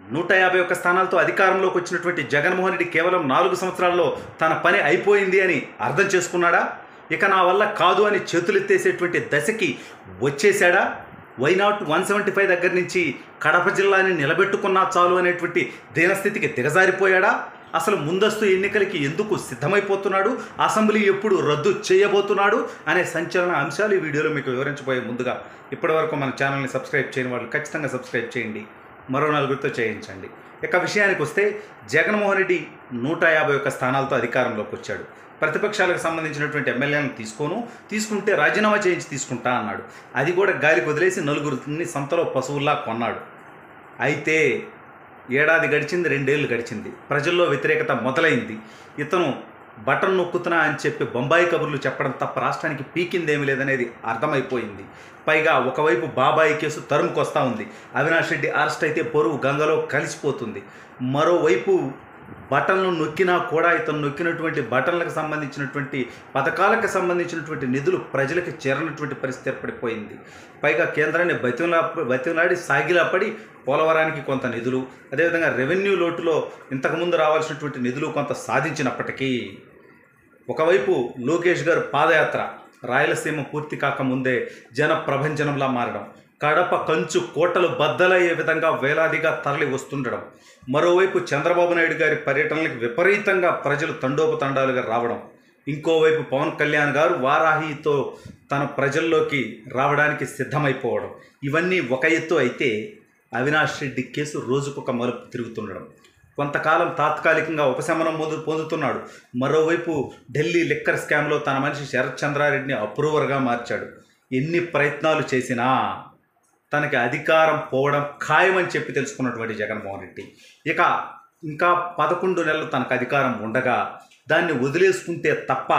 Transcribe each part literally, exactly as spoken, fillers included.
నూట యాభై ఒక్క స్థానాలతో అధికారంలోకి వచ్చినటువంటి జగన్మోహన్ రెడ్డి కేవలం నాలుగు సంవత్సరాల్లో తన పని అయిపోయింది అని అర్థం చేసుకున్నాడా? ఇక నా వల్ల కాదు అని చేతులెత్తేసేటువంటి దశకి వచ్చేసాడా? వైనాట్ వన్ సెవెంటీ ఫైవ్ దగ్గర నుంచి కడప జిల్లాని నిలబెట్టుకున్నా చాలు అనేటువంటి దీనస్థితికి దిగజారిపోయాడా? అసలు ముందస్తు ఎన్నికలకి ఎందుకు సిద్ధమైపోతున్నాడు? అసెంబ్లీ ఎప్పుడు రద్దు చేయబోతున్నాడు అనే సంచలన అంశాలు ఈ వీడియోలో మీకు వివరించబోయే ముందుగా ఇప్పటివరకు మన ఛానల్ని సబ్స్క్రైబ్ చేయని వాళ్ళు ఖచ్చితంగా సబ్స్క్రైబ్ చేయండి, మరో నలుగురితో చేయించండి. ఇక విషయానికి వస్తే జగన్మోహన్ రెడ్డి నూట యాభై ఒక్క స్థానాలతో అధికారంలోకి వచ్చాడు. ప్రతిపక్షాలకు సంబంధించినటువంటి ఎమ్మెల్యేలను తీసుకోను, తీసుకుంటే రాజీనామా చేయించి తీసుకుంటా అన్నాడు. అది కూడా గాలికి వదిలేసి నలుగురిని సంతలో పశువుల్లా కొన్నాడు. అయితే ఏడాది గడిచింది, రెండేళ్లు గడిచింది, ప్రజల్లో వ్యతిరేకత మొదలైంది. ఇతను బటన్ నొక్కుతున్నా అని చెప్పి బొంబాయి కబుర్లు చెప్పడం తప్ప రాష్ట్రానికి పీకిందేమీ లేదనేది అర్థమైపోయింది. పైగా ఒకవైపు బాబాయి కేసు తరుముకొస్తా ఉంది. అవినాష్ రెడ్డి అరెస్ట్ అయితే పొరుగు గంగలో కలిసిపోతుంది. మరోవైపు బటన్లు నొక్కినా కూడా ఇతను నొక్కినటువంటి బటన్లకు సంబంధించినటువంటి పథకాలకు సంబంధించినటువంటి నిధులు ప్రజలకు చేరనటువంటి పరిస్థితి ఏర్పడిపోయింది. పైగా కేంద్రాన్ని బతిలా బతిలాడి సాగిలాపడి పోలవరానికి కొంత నిధులు, అదేవిధంగా రెవెన్యూ లోటులో ఇంతకుముందు రావాల్సినటువంటి నిధులు కొంత సాధించినప్పటికీ ఒకవైపు లోకేష్ గారు పాదయాత్ర రాయలసీమ పూర్తి కాకముందే జన ప్రభంజనంలా మారడం, కడప కంచు కోటలు బద్దలయ్యే విధంగా వేలాదిగా తరలి వస్తుండడం, మరోవైపు చంద్రబాబు నాయుడు గారి పర్యటనలకు విపరీతంగా ప్రజలు తండోపతండాలుగా రావడం, ఇంకోవైపు పవన్ కళ్యాణ్ గారు వారాహితో తన ప్రజల్లోకి రావడానికి సిద్ధమైపోవడం, ఇవన్నీ ఒక ఎత్తు అయితే అవినాష్ రెడ్డి కేసు రోజుకొక మలుపు తిరుగుతుండడం, కొంతకాలం తాత్కాలికంగా ఉపశమనం పొందుతున్నాడు. మరోవైపు ఢిల్లీ లిక్కర్ స్కామ్లో తన మనిషి శరత్ చంద్రారెడ్డిని అప్రూవర్గా మార్చాడు. ఎన్ని ప్రయత్నాలు చేసినా తనకి అధికారం పోవడం ఖాయమని చెప్పి తెలుసుకున్నటువంటి జగన్మోహన్ రెడ్డి ఇక ఇంకా పదకొండు నెలలు తనకు అధికారం ఉండగా దాన్ని వదిలేసుకుంటే తప్ప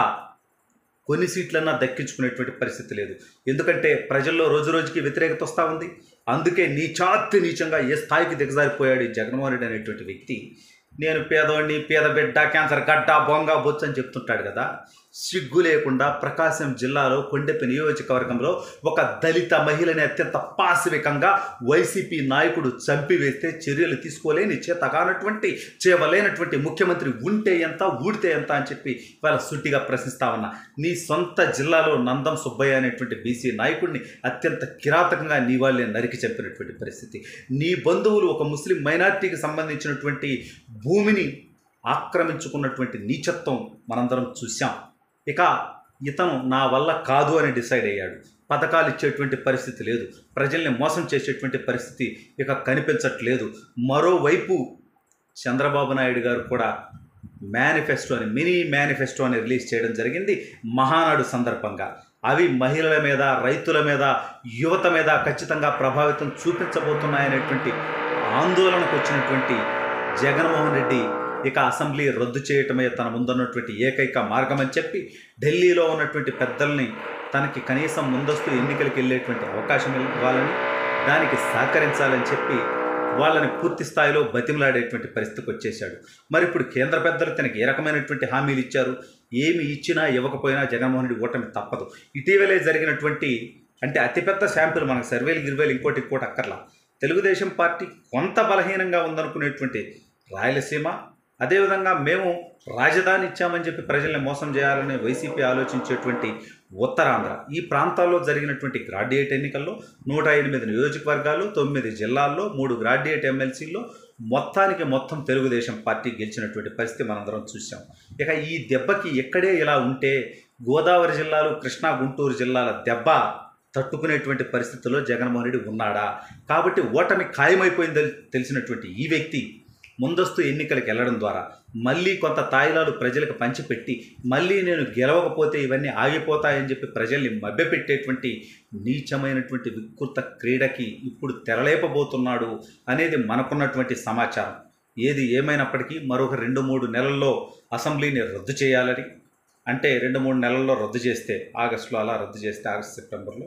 కొన్ని సీట్లన్నా దక్కించుకునేటువంటి పరిస్థితి లేదు. ఎందుకంటే ప్రజల్లో రోజు రోజుకి వ్యతిరేకత వస్తూ ఉంది. అందుకే నీచాతి నీచంగా ఏ స్థాయికి దిగజారిపోయాడు ఈ జగన్మోహన్ రెడ్డి అనేటువంటి వ్యక్తి. నేను పేదోడిని, పేద బిడ్డ, క్యాన్సర్ గడ్డ, బొంగ బొచ్చు అని చెప్తుంటాడు కదా. సిగ్గు లేకుండా ప్రకాశం జిల్లాలో కొండెపి నియోజకవర్గంలో ఒక దళిత మహిళని అత్యంత పాశవికంగా వైసీపీ నాయకుడు చంపివేస్తే చర్యలు తీసుకోలేని చేతగానటువంటి చేయలేనటువంటి ముఖ్యమంత్రి ఉంటే ఎంత, ఊడితే ఎంత అని చెప్పి వాళ్ళ సుట్టిగా ప్రశ్నిస్తా ఉన్నా. నీ సొంత జిల్లాలో నందం సుబ్బయ్య అనేటువంటి బీసీ నాయకుడిని అత్యంత కిరాతకంగా నీ వాళ్ళే నరికి చంపినటువంటి పరిస్థితి. నీ బంధువులు ఒక ముస్లిం మైనార్టీకి సంబంధించినటువంటి భూమిని ఆక్రమించుకున్నటువంటి నీచత్వం మనందరం చూసాం. ఇక ఇతను నా వల్ల కాదు అని డిసైడ్ అయ్యాడు. పథకాలు ఇచ్చేటువంటి పరిస్థితి లేదు, ప్రజల్ని మోసం చేసేటువంటి పరిస్థితి ఇక కనిపించట్లేదు. మరోవైపు చంద్రబాబు నాయుడు గారు కూడా మేనిఫెస్టో అని మినీ మేనిఫెస్టో అని రిలీజ్ చేయడం జరిగింది మహానాడు సందర్భంగా. అవి మహిళల మీద, రైతుల మీద, యువత మీద ఖచ్చితంగా ప్రభావితం చూపించబోతున్నాయనేటువంటి ఆందోళనకు వచ్చినటువంటి జగన్మోహన్ రెడ్డి ఇక అసెంబ్లీ రద్దు చేయటమే తన ముందున్నటువంటి ఏకైక మార్గం అని చెప్పి ఢిల్లీలో ఉన్నటువంటి పెద్దల్ని తనకి కనీసం ముందస్తు ఎన్నికలకు వెళ్ళేటువంటి అవకాశం ఇవ్వాలని, దానికి సహకరించాలని చెప్పి వాళ్ళని పూర్తి స్థాయిలో బతిమలాడేటువంటి పరిస్థితికి వచ్చేశాడు. మరి ఇప్పుడు కేంద్ర పెద్దలు తనకి ఏ రకమైనటువంటి హామీలు ఇచ్చారు? ఏమి ఇచ్చినా ఇవ్వకపోయినా జగన్మోహన్ రెడ్డి ఓటమి తప్పదు. ఇటీవలే జరిగినటువంటి అంటే అతిపెద్ద శాంపుల్, మనకు సర్వేలు గిర్వేలు ఇంకోటి ఇంకోటి అక్కర్లా, తెలుగుదేశం పార్టీ కొంత బలహీనంగా ఉందనుకునేటువంటి రాయలసీమ, అదేవిధంగా మేము రాజధాని ఇచ్చామని చెప్పి ప్రజల్ని మోసం చేయాలని వైసీపీ ఆలోచించేటువంటి ఉత్తరాంధ్ర, ఈ ప్రాంతాల్లో జరిగినటువంటి గ్రాడ్యుయేట్ ఎన్నికల్లో నూట ఎనిమిది నియోజకవర్గాలు, తొమ్మిది జిల్లాల్లో, మూడు గ్రాడ్యుయేట్ ఎమ్మెల్సీల్లో మొత్తానికి మొత్తం తెలుగుదేశం పార్టీ గెలిచినటువంటి పరిస్థితి మనందరం చూసాం. ఇక ఈ దెబ్బకి ఎక్కడే ఇలా ఉంటే గోదావరి జిల్లాలు, కృష్ణా, గుంటూరు జిల్లాల దెబ్బ తట్టుకునేటువంటి పరిస్థితుల్లో జగన్మోహన్ రెడ్డి ఉన్నాడా? కాబట్టి ఓటమి ఖాయమైపోయిందని తెలిసినటువంటి ఈ వ్యక్తి ముందస్తు ఎన్నికలకు వెళ్ళడం ద్వారా మళ్ళీ కొంత తాయిలాలు ప్రజలకు పంచిపెట్టి మళ్ళీ నేను గెలవకపోతే ఇవన్నీ ఆగిపోతాయని చెప్పి ప్రజల్ని మభ్యపెట్టేటువంటి నీచమైనటువంటి వికృత క్రీడకి ఇప్పుడు తెరలేపబోతున్నాడు అనేది మనకున్నటువంటి సమాచారం. ఏది ఏమైనప్పటికీ మరొక రెండు మూడు నెలల్లో అసెంబ్లీని రద్దు చేయాలని, అంటే రెండు మూడు నెలల్లో రద్దు చేస్తే ఆగస్టులో అలా రద్దు చేస్తే ఆగస్టు సెప్టెంబర్లో,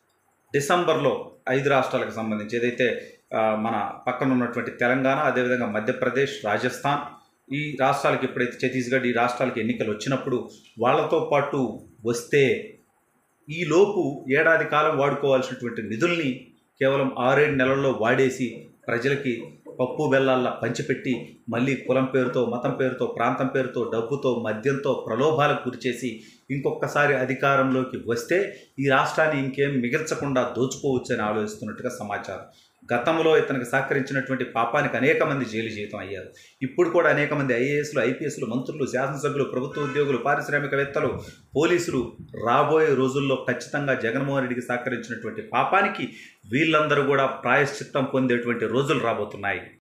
డిసెంబర్లో ఐదు రాష్ట్రాలకు సంబంధించి ఏదైతే మన పక్కన ఉన్నటువంటి తెలంగాణ, అదేవిధంగా మధ్యప్రదేశ్, రాజస్థాన్, ఈ రాష్ట్రాలకి ఎప్పుడైతే ఛత్తీస్గఢ్, ఈ రాష్ట్రాలకి ఎన్నికలు వచ్చినప్పుడు వాళ్ళతో పాటు వస్తే ఈలోపు ఏడాది కాలం వాడుకోవాల్సినటువంటి నిధుల్ని కేవలం ఆరేడు నెలల్లో వాడేసి ప్రజలకి పప్పు బెల్లాల్లా పంచిపెట్టి మళ్ళీ కులం పేరుతో, మతం పేరుతో, ప్రాంతం పేరుతో, డబ్బుతో, మద్యంతో ప్రలోభాలకు గురిచేసి ఇంకొకసారి అధికారంలోకి వస్తే ఈ రాష్ట్రాన్ని ఇంకేం మిగల్చకుండా దోచుకోవచ్చని ఆలోచిస్తున్నట్టుగా సమాచారం. గతంలో ఇతనికి సహకరించినటువంటి పాపానికి అనేక మంది జైలు జీవితం అయ్యారు. ఇప్పుడు కూడా అనేక మంది ఐఏఎస్లు, ఐపీఎస్లు, మంత్రులు, శాసనసభ్యులు, ప్రభుత్వ ఉద్యోగులు, పారిశ్రామికవేత్తలు, పోలీసులు రాబోయే రోజుల్లో ఖచ్చితంగా జగన్మోహన్ రెడ్డికి సహకరించినటువంటి పాపానికి వీళ్ళందరూ కూడా ప్రాయశ్చిత్తం పొందేటువంటి రోజులు రాబోతున్నాయి.